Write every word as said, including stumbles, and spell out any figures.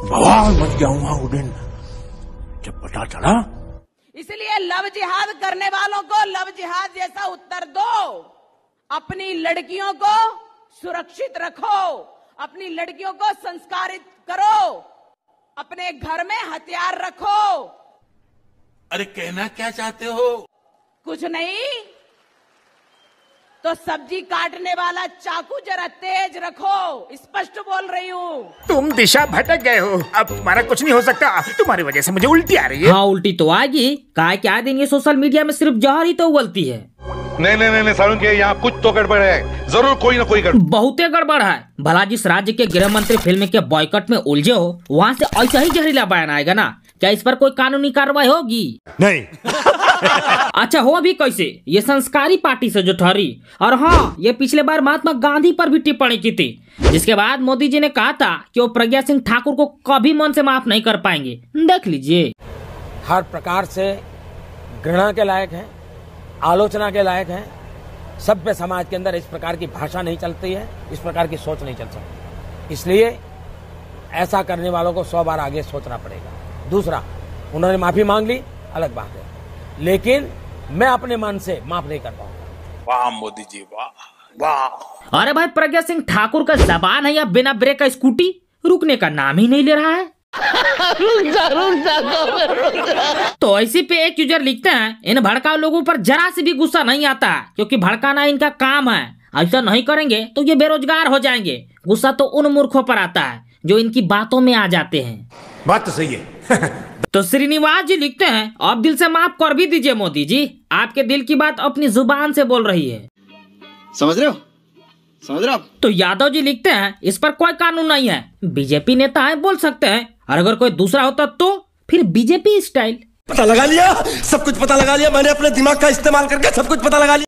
बवाल मच गया हूँ वो दिन जब पता चला। इसलिए लव जिहाद करने वालों को लव जिहाद जैसा उत्तर दो। अपनी लड़कियों को सुरक्षित रखो, अपनी लड़कियों को संस्कारित करो, अपने घर में हथियार रखो। अरे कहना क्या चाहते हो? कुछ नहीं तो सब्जी काटने वाला चाकू जरा तेज रखो, स्पष्ट बोल रही हूँ। तुम दिशा भटक गए हो, अब तुम्हारा कुछ नहीं हो सकता। तुम्हारी वजह से मुझे उल्टी आ रही है। हाँ उल्टी तो आएगी, कहा क्या दिन ये सोशल मीडिया में सिर्फ जहर ही तो उगलती है। नहीं नहीं नहीं, नहीं सारुण के यहाँ कुछ तो गड़बड़ है, जरूर कोई ना कोई गड़बड़। बहुते गड़बड़ है। भला जिस राज्य के गृह मंत्री फिल्म के बॉयकॉट में उलझे हो, वहाँ से ऐसा ही जहरीला बयान आएगा ना, क्या इस पर कोई कानूनी कार्रवाई होगी? नहीं। अच्छा हो भी कैसे, ये संस्कारी पार्टी से जो ठहरी। और हाँ, ये पिछले बार महात्मा गांधी पर भी टिप्पणी की थी, जिसके बाद मोदी जी ने कहा था कि वो प्रज्ञा सिंह ठाकुर को कभी मन से माफ नहीं कर पाएंगे। देख लीजिए, हर प्रकार से घृणा के लायक है, आलोचना के लायक है। सभ्य समाज के अंदर इस प्रकार की भाषा नहीं चलती है, इस प्रकार की सोच नहीं चल सकती। इसलिए ऐसा करने वालों को सौ बार आगे सोचना पड़ेगा। दूसरा, उन्होंने माफी मांग ली, अलग बात है, लेकिन मैं अपने मन से माफ नहीं कर पाऊंगा। वाह मोदी जी, वाह वाह। अरे भाई, प्रज्ञा सिंह ठाकुर का जबान है या बिना ब्रेक का स्कूटी, रुकने का नाम ही नहीं ले रहा है। रुक जा, रुक जा, रुक जा। तो इसी पे एक यूजर लिखते हैं, इन भड़काऊ लोगों पर जरा से भी गुस्सा नहीं आता, क्योंकि भड़काना इनका काम है। ऐसा नहीं करेंगे तो ये बेरोजगार हो जाएंगे। गुस्सा तो उन मूर्खों पर आता है जो इनकी बातों में आ जाते हैं। बात तो सही है। तो श्रीनिवास जी लिखते हैं, अब दिल से माफ कर भी दीजिए मोदी जी, आपके दिल की बात अपनी जुबान से बोल रही है। समझ रहे हो समझ रहे हो तो यादव जी लिखते हैं, इस पर कोई कानून नहीं है, बीजेपी नेता है, बोल सकते हैं, और अगर कोई दूसरा होता तो फिर बीजेपी स्टाइल। पता लगा लिया, सब कुछ पता लगा लिया मैंने, अपने दिमाग का इस्तेमाल करके सब कुछ पता लगा लिया।